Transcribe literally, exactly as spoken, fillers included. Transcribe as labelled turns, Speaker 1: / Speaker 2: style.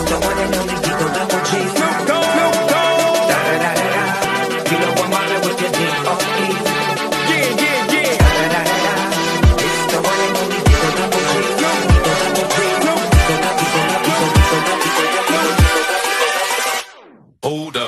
Speaker 1: the one and only Eagle Double G. Snoop Dogg, Snoop Dogg. Da da da da da. You know I'm mobbing with the D O E. Yeah, yeah, yeah. Da da da da da. It's the one and only Eagle Double G. Eagle Double G. Eagle Double G. Eagle Double G. Hold up.